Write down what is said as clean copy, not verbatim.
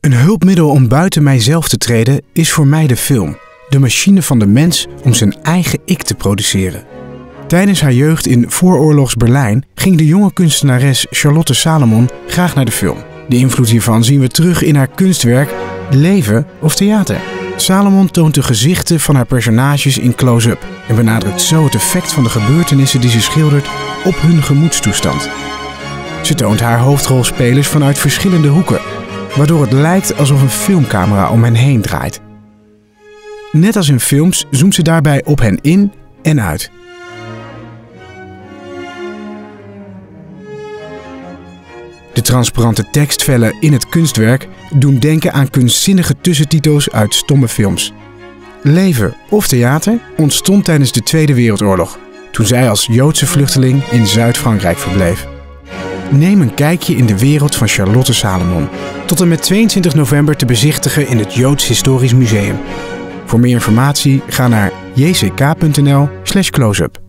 Een hulpmiddel om buiten mijzelf te treden is voor mij de film. De machine van de mens om zijn eigen ik te produceren. Tijdens haar jeugd in vooroorlogs Berlijn ging de jonge kunstenares Charlotte Salomon graag naar de film. De invloed hiervan zien we terug in haar kunstwerk Leven of Theater. Salomon toont de gezichten van haar personages in close-up en benadrukt zo het effect van de gebeurtenissen die ze schildert op hun gemoedstoestand. Ze toont haar hoofdrolspelers vanuit verschillende hoeken, waardoor het lijkt alsof een filmcamera om hen heen draait. Net als in films zoomt ze daarbij op hen in en uit. De transparante tekstvellen in het kunstwerk doen denken aan kunstzinnige tussentitels uit stomme films. Leven of Theater ontstond tijdens de Tweede Wereldoorlog, toen zij als Joodse vluchteling in Zuid-Frankrijk verbleef. Neem een kijkje in de wereld van Charlotte Salomon. Tot en met 22 november te bezichtigen in het Joods Historisch Museum. Voor meer informatie ga naar jck.nl/closeup.